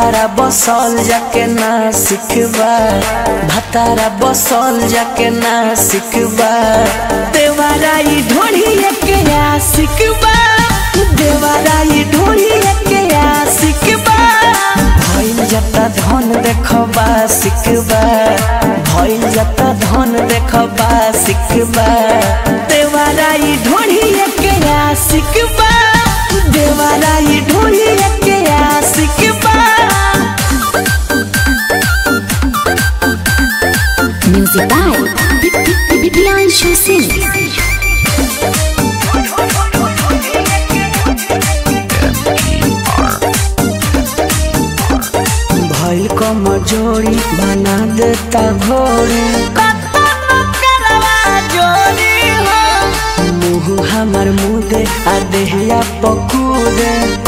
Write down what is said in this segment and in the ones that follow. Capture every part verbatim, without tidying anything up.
भतारा बसल जाके ना सिखबा, भतारा बसल जाके ना सिखबा, देवाराई ढोढ़िए के आ सिखबा, देवाराई ढोढ़िए के आ सिखबा, भइल जाता धन देखबा सिखबा, भइल जाता धन देखबा सिखबा, देवाराई ढोढ़िए के आ सिखबा, देवाराई ढोढ़िए के आ सिखबा। Music by Priyanshu Singh. भइल कमजोरी बना देता घोड़ी, मुँह हमर मुदे आ देहिया पकूदे,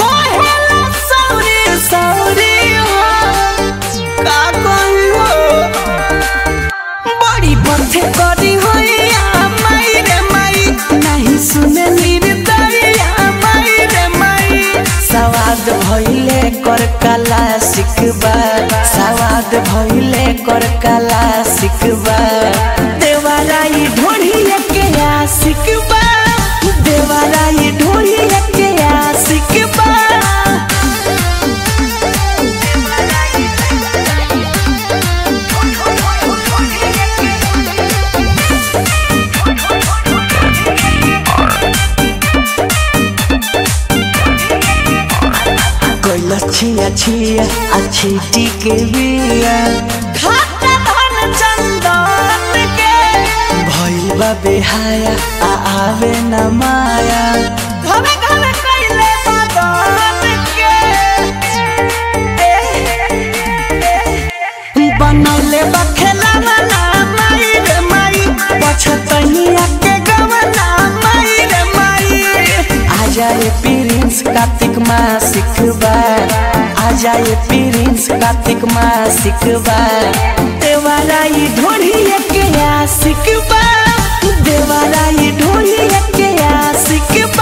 बड़ी पथे करी होइया माई रे माई, नहीं सुने निर्दरिया माई रे माई, सवाद भइले कर कला सिखबा, सवाद भइले कर कला सिखबा, देवाराई ढोढ़िए के आ सिखबा, देवाराई ढोढ़िए के आ सिखबा। कोइला छिया छिया अच्छी टीके बिया, खाता धन चंदन के, भइल बा बेहाया आ आवे न माया, घरे घरे कइले बदन के, बनौले बा खेलावा ना माई रे माई, पछतनिया के गवना माई रे माई, आ जाए प्रिंस कार्तिक माँ सिखबा, आ जाए प्रिंस कार्तिक माँ सिखबा, देवाराई ढोढ़िए के आ सिखबा, देवाराई ढोढ़िए के आ सिखबा।